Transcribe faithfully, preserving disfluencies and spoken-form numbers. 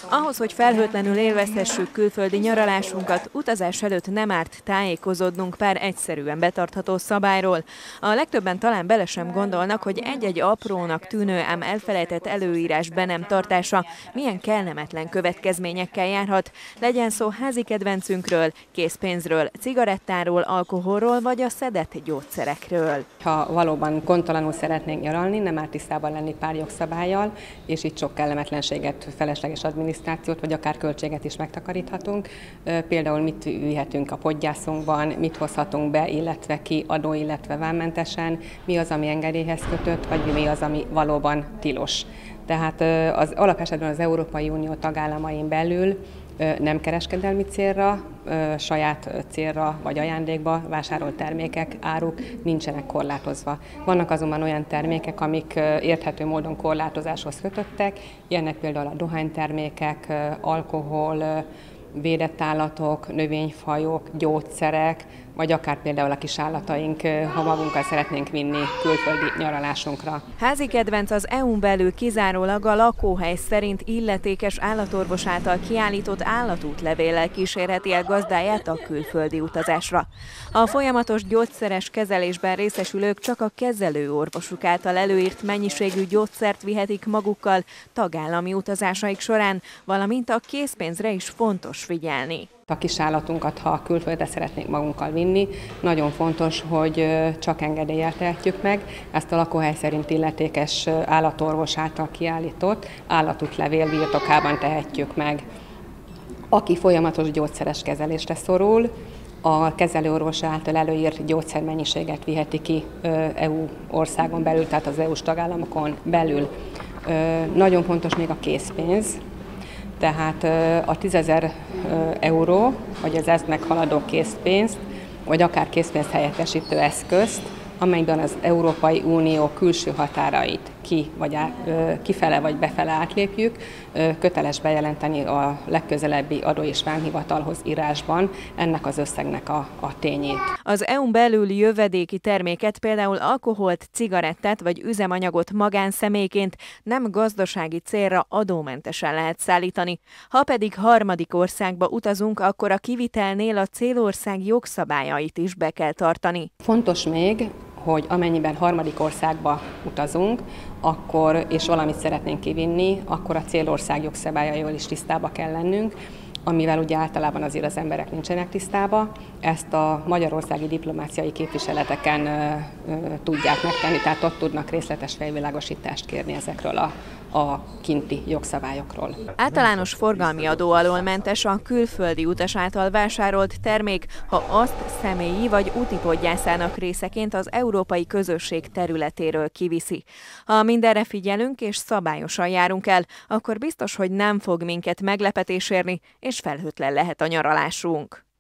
Ahhoz, hogy felhőtlenül élvezhessük külföldi nyaralásunkat, utazás előtt nem árt tájékozódnunk pár egyszerűen betartható szabályról. A legtöbben talán bele sem gondolnak, hogy egy-egy aprónak tűnő, ám elfelejtett előírás be nem tartása milyen kellemetlen következményekkel járhat. Legyen szó házi kedvencünkről, készpénzről, cigarettáról, alkoholról vagy a szedett gyógyszerekről. Ha valóban gondtalanul szeretnénk nyaralni, nem árt tisztában lenni pár jogszabállyal, és itt sok kellemetlenséget, felesleges adminisztrációt, vagy akár költséget is megtakaríthatunk. Például mit vihetünk a podgyászunkban, mit hozhatunk be, illetve ki adó, illetve vámmentesen, mi az, ami engedélyhez kötött, vagy mi az, ami valóban tilos. Tehát az alapesetben az Európai Unió tagállamain belül nem kereskedelmi célra, saját célra vagy ajándékba vásárolt termékek, áruk nincsenek korlátozva. Vannak azonban olyan termékek, amik érthető módon korlátozáshoz kötöttek, ilyenek például a dohánytermékek, alkohol, védett állatok, növényfajok, gyógyszerek, vagy akár például a kis állataink, ha magunkkal szeretnénk vinni külföldi nyaralásunkra. Házi kedvenc az é u-n belül kizárólag a lakóhely szerint illetékes állatorvos által kiállított állatútlevéllel kísérheti el gazdáját a külföldi utazásra. A folyamatos gyógyszeres kezelésben részesülők csak a kezelőorvosuk által előírt mennyiségű gyógyszert vihetik magukkal tagállami utazásaik során, valamint a készpénzre is fontos figyelni. A kis állatunkat, ha külföldre szeretnénk magunkkal vinni, nagyon fontos, hogy csak engedéllyel tehetjük meg. Ezt a lakóhely szerint illetékes állatorvos által kiállított állatútlevél birtokában tehetjük meg. Aki folyamatos gyógyszeres kezelésre szorul, a kezelőorvos által előírt gyógyszermennyiséget viheti ki é u országon belül, tehát az é u-s tagállamokon belül. Nagyon fontos még a készpénz. Tehát a tízezer euró, vagy az ezt meghaladó készpénzt, vagy akár készpénzt helyettesítő eszközt, amelyben az Európai Unió külső határait ki, vagy á, kifele vagy befele átlépjük, köteles bejelenteni a legközelebbi adó- és vámhivatalhoz írásban ennek az összegnek a, a tényét. Az é u-n belüli jövedéki terméket, például alkoholt, cigarettát vagy üzemanyagot magánszemélyként nem gazdasági célra adómentesen lehet szállítani. Ha pedig harmadik országba utazunk, akkor a kivitelnél a célország jogszabályait is be kell tartani. Fontos még, hogy amennyiben harmadik országba utazunk, akkor, és valamit szeretnénk kivinni, akkor a célország jogszabályaival is tisztába kell lennünk, amivel ugye általában azért az emberek nincsenek tisztába. Ezt a magyarországi diplomáciai képviseleteken ö, ö, tudják megtenni, tehát ott tudnak részletes felvilágosítást kérni ezekről a, a kinti jogszabályokról. Általános forgalmi adó alól mentes a külföldi utas által vásárolt termék, ha azt személyi vagy úti podgyászának részeként az európai közösség területéről kiviszi. Ha mindenre figyelünk és szabályosan járunk el, akkor biztos, hogy nem fog minket meglepetés érni, és felhőtlen lehet a nyaralásunk.